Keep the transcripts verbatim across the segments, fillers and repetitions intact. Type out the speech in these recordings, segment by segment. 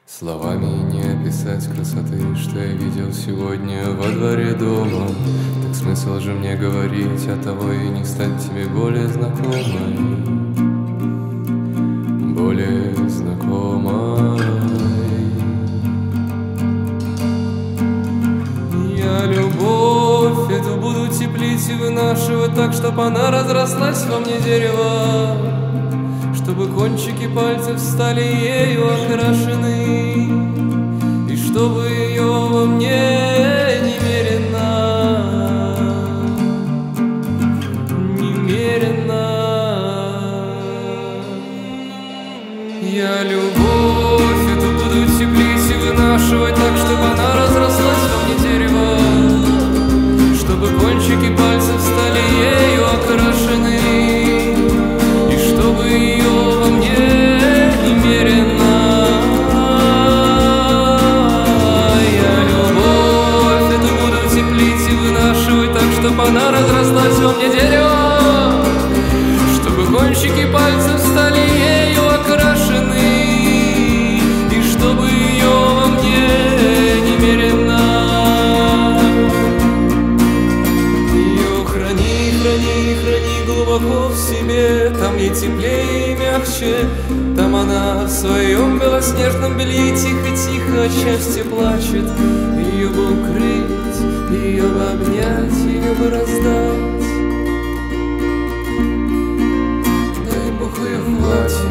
Словами не описать красоты, что я видел сегодня во дворе дома. Так смысл же мне говорить, от того и не стать тебе более знакомой, более знакомой. Я любовь эту буду теплить и вынашивать так, чтоб она разрослась во мне дерево, чтобы кончики пальцев стали ею окрашены, и чтобы ее во мне немерено, немерено. Я любовь эту буду теплить и вынашивать так, чтобы она разрослась во мне дерево, чтобы кончики пальцев стали ею окрашены, и чтобы ее во мне немерено. Я любовь эту буду теплить и вынашивать так, чтобы она разрослась во мне дерево, чтобы кончики пальцев стали ею окрашены, и чтобы ее во мне немерено. Ее храни, храни, храни глубоко в себе, там ей теплее и мягче, там она в своем белоснежном белье тихо-тихо от счастья плачет. Ее бы укрыть, ее бы обнять, ее бы раздать. Дай Бог, ее хватит.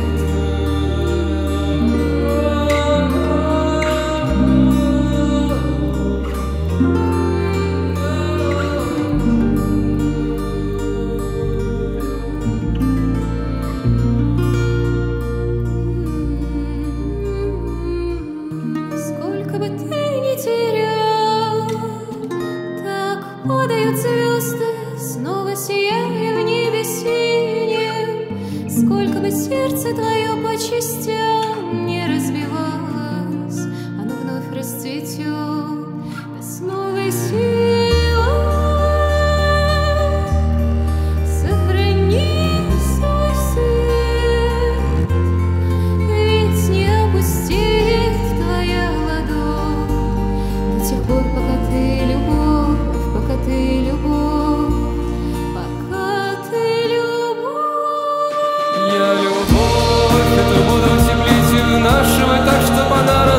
Падают звезды, снова сияя в небе синем. Сколько бы сердце твое по частям не разбивалось, оно вновь расцветет с новой силой. Сохрани свой свет, ведь не опустит твоя ладонь до тех пор, пока ты любовь. Пока ты любовь, пока ты любовь. Я любовь эту буду теплить и вынашивать так, чтоб она